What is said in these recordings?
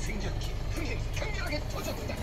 생존기 흥행 강력하게 도전한다.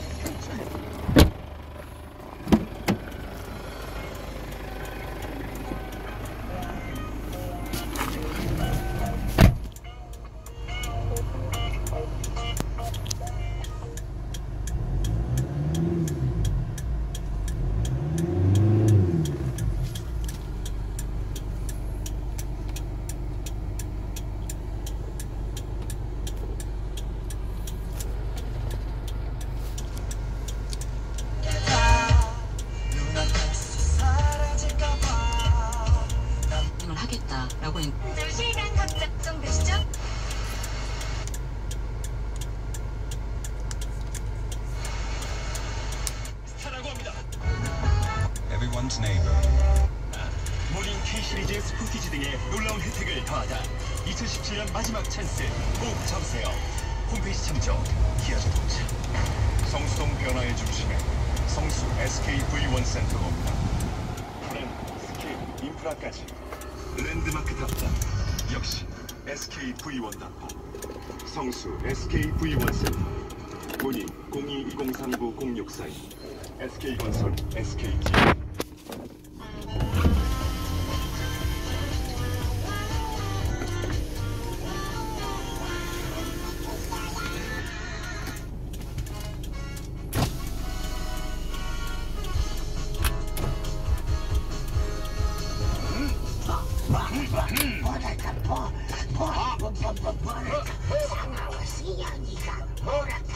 하겠다라고 시간 각 작성되시죠? 스타라고 합니다. Everyone's neighbor. 모든 K 시리즈 스포티지 등의 놀라운 혜택을 더하다. 2017년 마지막 찬스 꼭 잡으세요. 홈페이지 참조 기아 자동차. 성수동 변화의 중심에 성수 SKV1 센터가 옵니다. 푸른 스케일 인프라까지 랜드마크답다. 역시 SKV1답다. 성수 SKV1 센터. 문의 02-2039-0642. SK건설 SK기아. 뭐랄까 상하고 시야니까 뭐랄까